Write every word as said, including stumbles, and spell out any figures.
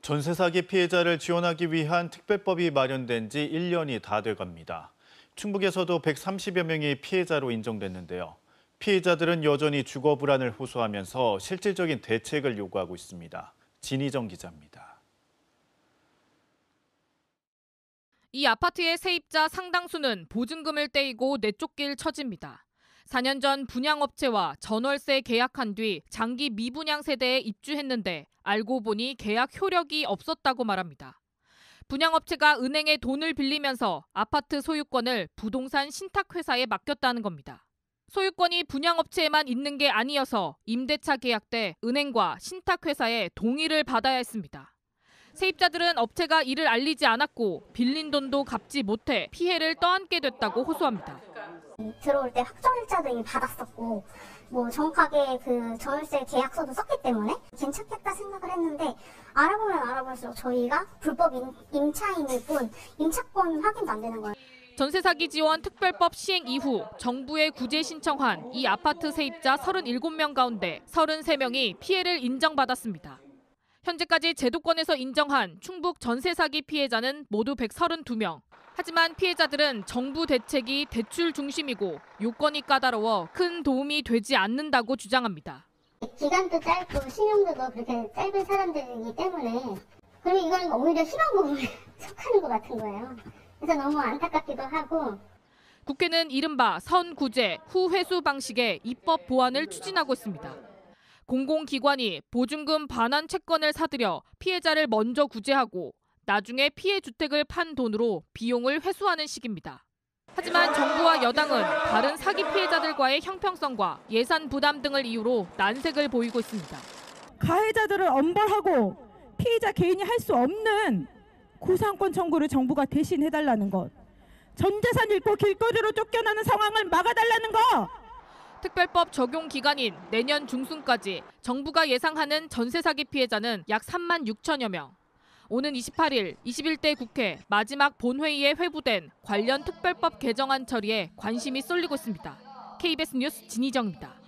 전세 사기 피해자를 지원하기 위한 특별법이 마련된 지 일 년이 다 돼갑니다. 충북에서도 백삼십여 명이 피해자로 인정됐는데요. 피해자들은 여전히 주거 불안을 호소하면서 실질적인 대책을 요구하고 있습니다. 진희정 기자입니다. 이 아파트의 세입자 상당수는 보증금을 떼이고 내쫓길 처지입니다. 사 년 전 분양업체와 전월세 계약한 뒤 장기 미분양 세대에 입주했는데 알고 보니 계약 효력이 없었다고 말합니다. 분양업체가 은행에 돈을 빌리면서 아파트 소유권을 부동산 신탁회사에 맡겼다는 겁니다. 소유권이 분양업체에만 있는 게 아니어서 임대차 계약 때 은행과 신탁회사의 동의를 받아야 했습니다. 세입자들은 업체가 이를 알리지 않았고 빌린 돈도 갚지 못해 피해를 떠안게 됐다고 호소합니다. 들어올 때 확정일자도 이미 받았었고 뭐 정확하게 그 전월세 계약서도 썼기 때문에 괜찮겠다 생각을 했는데 알아보면 알아볼수록 저희가 불법 임, 임차인일 뿐 임차권 확인도 안 되는 거예요. 전세 사기 지원 특별법 시행 이후 정부에 구제 신청한 이 아파트 세입자 서른일곱 명 가운데 서른세 명이 피해를 인정받았습니다. 현재까지 제도권에서 인정한 충북 전세 사기 피해자는 모두 백삼십이 명. 하지만 피해자들은 정부 대책이 대출 중심이고 요건이 까다로워 큰 도움이 되지 않는다고 주장합니다. 기간도 짧고 신용도도 그렇게 짧은 사람들이기 때문에 그리고 이건 오히려 희망 부분에 속하는 것 같은 거예요. 그래서 너무 안타깝기도 하고. 국회는 이른바 선구제, 후회수 방식의 입법 보완을 추진하고 있습니다. 공공기관이 보증금 반환 채권을 사들여 피해자를 먼저 구제하고 나중에 피해 주택을 판 돈으로 비용을 회수하는 식입니다. 하지만 정부와 여당은 다른 사기 피해자들과의 형평성과 예산 부담 등을 이유로 난색을 보이고 있습니다. 가해자들을 엄벌하고 피해자 개인이 할 수 없는 구상권 청구를 정부가 대신 해달라는 것. 전 재산 잃고 길거리로 쫓겨나는 상황을 막아달라는 것. 특별법 적용 기간인 내년 중순까지 정부가 예상하는 전세 사기 피해자는 약 삼만 육천여 명. 오는 이십팔 일 이십일 대 국회 마지막 본회의에 회부된 관련 특별법 개정안 처리에 관심이 쏠리고 있습니다. 케이비에스 뉴스 진희정입니다.